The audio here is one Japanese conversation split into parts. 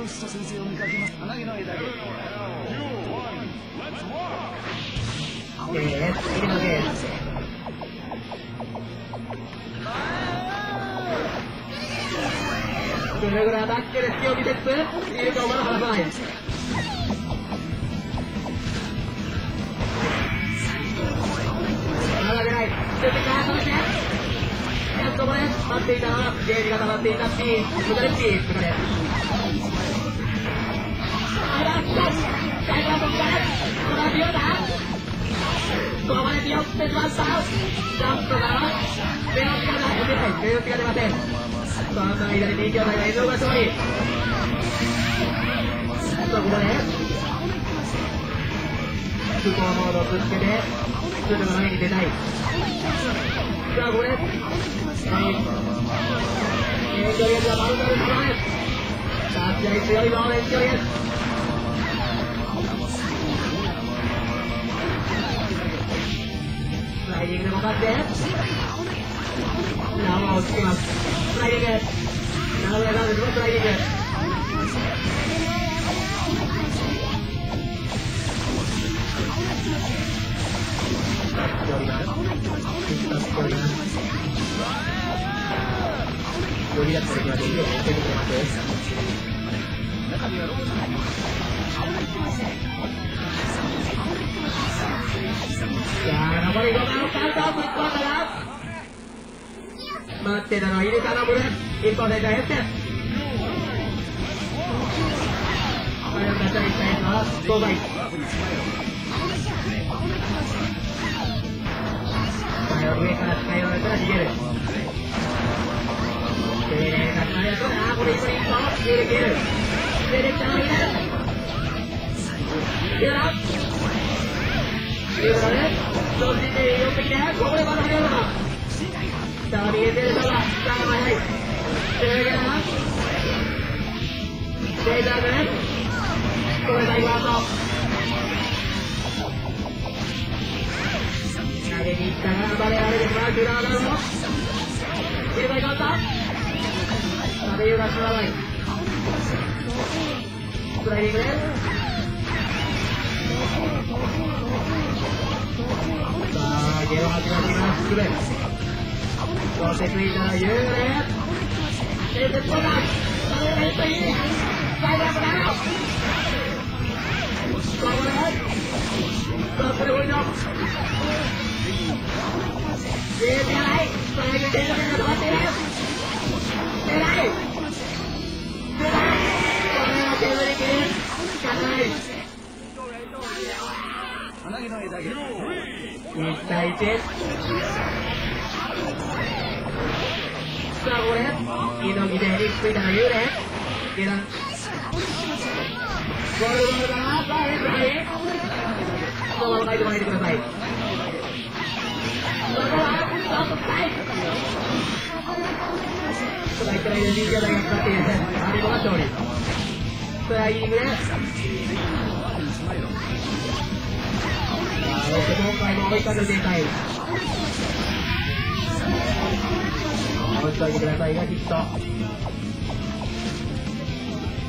ロスト先生を見かけます。鼻毛の枝毛。 次のゲーム。ぐるぐるアタックで隙を見せつつ、いるかおまだ離さない。まだ出ない。出てきた、そしてやっとこれ、待っていたのは、ゲージが溜まっていたピー、ムカレッピー、ムカレ。あら、来た最後はここからこのピヨだここまでピヨってしましたジャンプがベロチが出ない、ベロチが出ません。その間に2強隊が N が勝利。ここでスコアモードをぶつけてすぐの前に出たい。さあこれエンジョリエスがマウンドでしまう。立ち合い強いぞエンジョリエス。スライディングでも勝って縄をつけます。スライディング長村さんですがスライディング呼び出す時はできるようにしてくれます。さあ残り5番のカウンターをぶっ込んだが待ってたのはイルカのブル一本でかえってこれを出したいしたいのは5倍上から使い終えたら逃げる丁寧な使いやつだこれ一本一本消える消える出てきたのいるいるないうことでそして寄ってきてここでまた始めるのかさあ逃げてるのがさあ早い手上げなデータでこれ最後アウト投げに行ったがバレられるマークラーダウンの入れ替え変わった阿部優がつらないスライディングでさあゲロ始まります。そしてついたらユーレエルテッポだそれがいいといい最後はこれここでさあこれもいいの見えてない最後に電力が止まっている出ない出ないこれは削り切るしかない鼻毛の枝毛。 1対1さあこれ猪木でリスクいたの幽霊下段ゴールボールだなさあレフトにそのままライト前に入れてくださいそこはストップスタイストライクラインで20代が使っているアリボが勝利スライディングでそして今回も追いかけていたい追いかけてくださいがヒット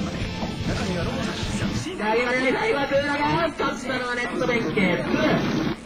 投げられない最後はクーラが勝ったのはネット弁慶